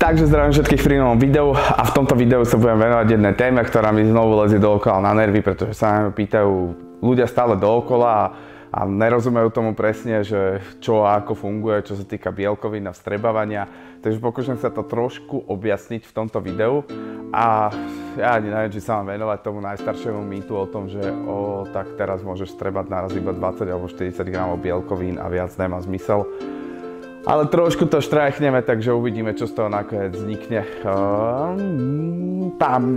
Takže zdravím všetkých pri novom videu a v tomto videu sa budem venovať jednej téme, ktorá mi znovu lezie dookola na nervy, pretože sa ma pýtajú ľudia stále dookola a nerozumejú tomu presne, že čo a ako funguje, čo sa týka bielkovín a vstrebávania. Takže pokúšam sa to trošku objasniť v tomto videu a ja ani neviem, či sa mám venovať tomu najstaršiemu mýtu o tom, že tak teraz môžeš vstrebať naraz iba 20 alebo 40 gramov bielkovín a viac nemá zmysel. Ale trošku to štráchneme, takže uvidíme, čo z toho nakoniec vznikne. Tam.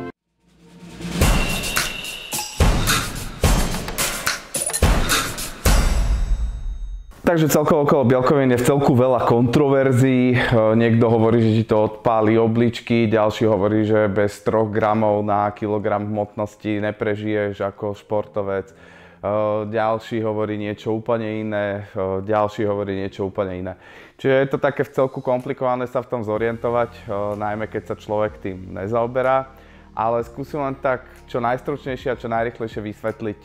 Takže celkovo okolo bielkovín je v celku veľa kontroverzií. Niekto hovorí, že ti to odpáli obličky, ďalší hovorí, že bez 3 gramov na kilogram hmotnosti neprežiješ ako športovec. Ďalší hovorí niečo úplne iné, ďalší hovorí niečo úplne iné. Čiže je to také v celku komplikované sa v tom zorientovať, najmä keď sa človek tým nezaoberá. Ale skúsim len tak čo najstručnejšie a čo najrýchlejšie vysvetliť,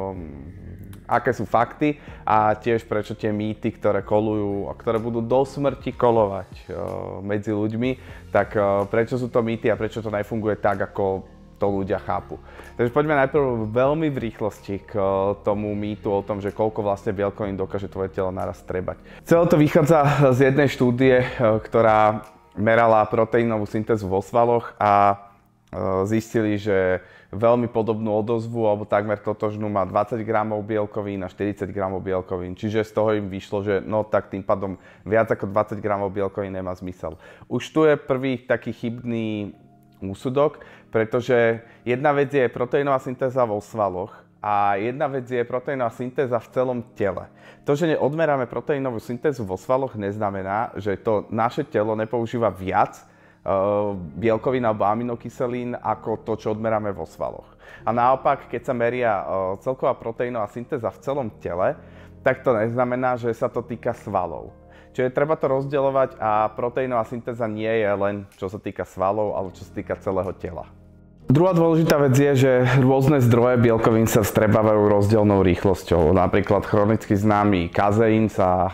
aké sú fakty a tiež prečo tie mýty, ktoré kolujú a ktoré budú do smrti kolovať medzi ľuďmi, tak prečo sú to mýty a prečo to nefunguje tak, ako to ľudia chápu. Takže poďme najprv veľmi v rýchlosti k tomu mýtu o tom, že koľko vlastne bielkovín dokáže tvoje telo naraz strebať. Celé to vychádza z jednej štúdie, ktorá merala proteínovú syntézu vo svaloch a zistili, že veľmi podobnú odozvu, alebo takmer totožnú má 20 gramov bielkovín a 40 gramov bielkovín. Čiže z toho im vyšlo, že no tak tým pádom viac ako 20 gramov bielkovín nemá zmysel. Už tu je prvý taký chybný úsudok, pretože jedna vec je proteínová syntéza vo svaloch a jedna vec je proteínová syntéza v celom tele. To, že odmeráme proteínovú syntézu vo svaloch, neznamená, že to naše telo nepoužíva viac bielkovín alebo aminokyselín ako to, čo odmeráme vo svaloch. A naopak, keď sa meria celková proteínová syntéza v celom tele, tak to neznamená, že sa to týka svalov. Čiže treba to rozdeľovať a proteínová syntéza nie je len čo sa týka svalov, ale čo sa týka celého tela. Druhá dôležitá vec je, že rôzne zdroje bielkovín sa vstrebávajú rozdielnou rýchlosťou. Napríklad chronicky známy kazeín sa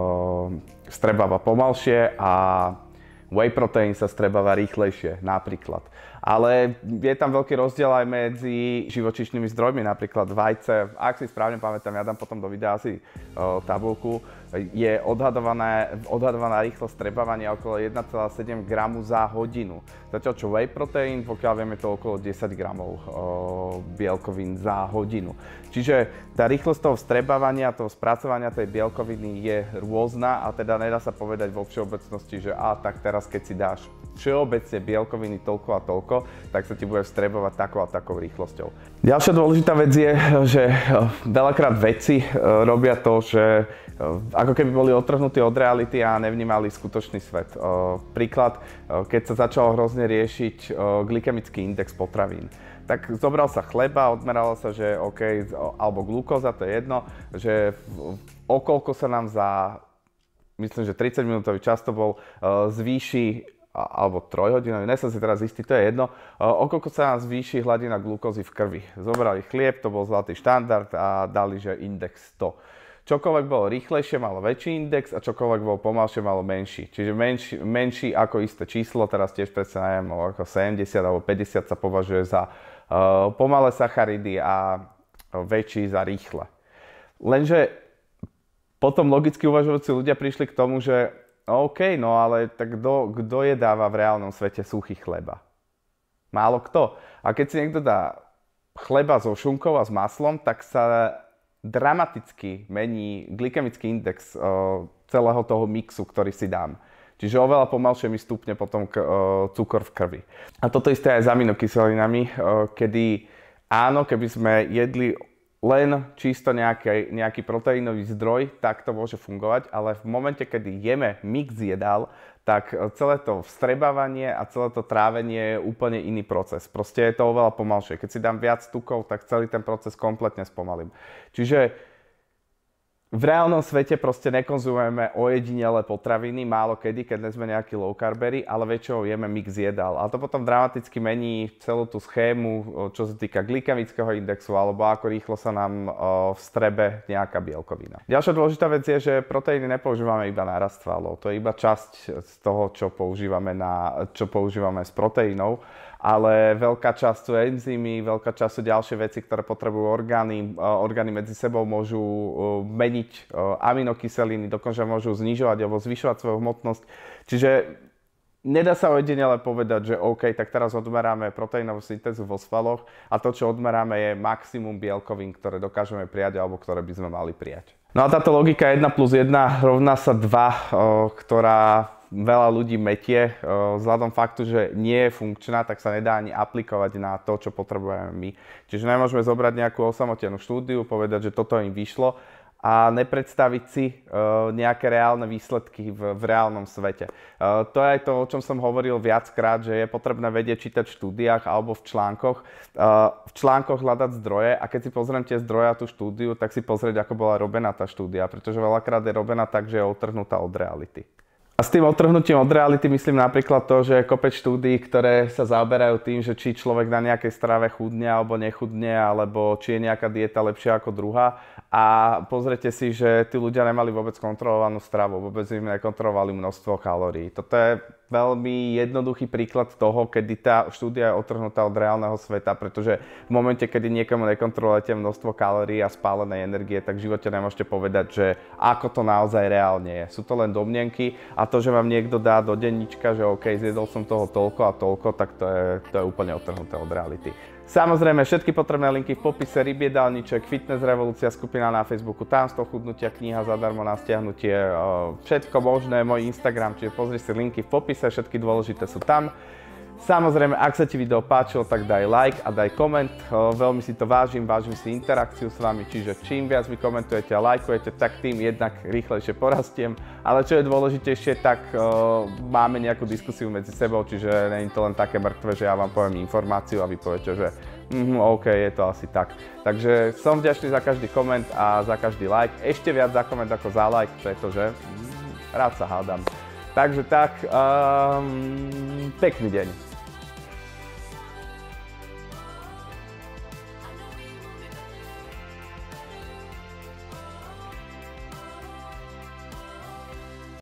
vstrebáva pomalšie a whey protein sa vstrebáva rýchlejšie, napríklad. Ale je tam veľký rozdiel aj medzi živočíšnymi zdrojmi, napríklad vajce. Ak si správne pamätám, ja dám potom do videa asi tabuľku, je odhadovaná rýchlosť vstrebávania okolo 1,7 gramu za hodinu. Zatiaľ čo whey protein, pokiaľ vieme, to okolo 10 gramov bielkovín za hodinu. Čiže tá rýchlosť toho vstrebávania, toho spracovania tej bielkoviny je rôzna a teda nedá sa povedať vo všeobecnosti, že tak teraz keď si dáš všeobecne bielkoviny toľko a toľko, tak sa ti bude vstrebovať takou a takou rýchlosťou. Ďalšia dôležitá vec je, že veľakrát vedci robia to, že ako keby boli odtrhnutí od reality a nevnímali skutočný svet. Príklad, keď sa začalo hrozne riešiť glykemický index potravín. Tak zobral sa chleba, odmeralo sa, že OK, alebo glukóza, to je jedno, že okolko sa nám za, myslím, že 30-minútový čas to bol, zvýši, alebo 3 hodinový, nesom si teraz istý, to je jedno, okolko sa nám zvýši hladina glukózy v krvi. Zobrali chlieb, to bol zlatý štandard a dali, že index 100. Čokoľvek bolo rýchlejšie, malo väčší index a čokoľvek bolo pomalšie, malo menší. Čiže menší ako isté číslo, teraz tiež predsa neviem, ako 70 alebo 50 sa považuje za pomalé sacharidy a väčší za rýchle. Lenže potom logicky uvažujúci ľudia prišli k tomu, že OK, no ale tak kto jedáva v reálnom svete suchý chleba? Málo kto. A keď si niekto dá chleba so šunkou a s maslom, tak sa dramaticky mení glykemický index celého toho mixu, ktorý si dám. Čiže oveľa pomalšie mi stúpne potom cukor v krvi. A toto isté aj s aminokyselinami, kedy áno, keby sme jedli len čisto nejaký proteínový zdroj, tak to môže fungovať, ale v momente, kedy jeme mix jedál, tak celé to vstrebávanie a celé to trávenie je úplne iný proces. Proste je to oveľa pomalšie. Keď si dám viac tukov, tak celý ten proces kompletne spomalím. Čiže V reálnom svete proste nekonzumujeme ojedinelé potraviny, málo kedy, keď sme nejakí low carbery, ale väčšinou jeme mix jedál. A to potom dramaticky mení celú tú schému, čo sa týka glykemického indexu, alebo ako rýchlo sa nám vstrebe nejaká bielkovina. Ďalšia dôležitá vec je, že proteíny nepoužívame iba na rast svalov. To je iba časť z toho, čo používame z proteínov, ale veľká časť sú enzymy, veľká časť sú ďalšie veci, ktoré potrebujú orgány. Orgány medzi sebou môžu meniť aminokyseliny, dokonca môžu znižovať alebo zvyšovať svoju hmotnosť. Čiže nedá sa ojedinele povedať, že OK, tak teraz odmeráme proteínovú syntézu vo svaloch a to, čo odmeráme, je maximum bielkovín, ktoré dokážeme prijať alebo ktoré by sme mali prijať. No a táto logika 1 plus 1 rovná sa 2, ktorá veľa ľudí metie, vzhľadom faktu, že nie je funkčná, tak sa nedá ani aplikovať na to, čo potrebujeme my. Čiže nemôžeme zobrať nejakú osamotenú štúdiu, povedať, že toto im vyšlo a nepredstaviť si nejaké reálne výsledky v reálnom svete. To je aj to, o čom som hovoril viackrát, že je potrebné vedieť čítať v štúdiách alebo v článkoch. V článkoch hľadať zdroje a keď si pozriem tie zdroje a tú štúdiu, tak si pozrieť, ako bola robená tá štúdia, pretože veľakrát je robená tak, že je odtrhnutá od reality. A s tým odtrhnutím od reality myslím napríklad to, že je kopec štúdií, ktoré sa zaoberajú tým, že či človek na nejakej strave chudne alebo nechudne, alebo či je nejaká dieta lepšia ako druhá. A pozrite si, že tí ľudia nemali vôbec kontrolovanú stravu, vôbec im nekontrolovali množstvo kalórií. Toto je veľmi jednoduchý príklad toho, kedy tá štúdia je odtrhnutá od reálneho sveta, pretože v momente, kedy niekomu nekontrolujete množstvo kalórií a spálenej energie, tak v živote nemôžete povedať, že ako to naozaj reálne je. Sú to len domnienky a to, že vám niekto dá do denníčka, že OK, zjedol som toho toľko a toľko, tak to je úplne odtrhnuté od reality. Samozrejme, všetky potrebné linky v popise, Ryb jedálniček, Fitness Revolúcia, skupina na Facebooku, Tajomstvo chudnutia, kniha zadarmo na stiahnutie, všetko možné, môj Instagram, čiže pozri si linky v popise, všetky dôležité sú tam. Samozrejme, ak sa ti video páčilo, tak daj like a daj koment, veľmi si to vážim si interakciu s vami, čiže čím viac mi komentujete a lajkujete, tak tým jednak rýchlejšie porastiem, ale čo je dôležitejšie, tak máme nejakú diskusiu medzi sebou, čiže nie je to len také mŕtve, že ja vám poviem informáciu a vy poviete, že OK, je to asi tak. Takže som vďačný za každý koment a za každý like, ešte viac za koment ako za like, pretože rád sa hádam. Takže tak, pekný deň.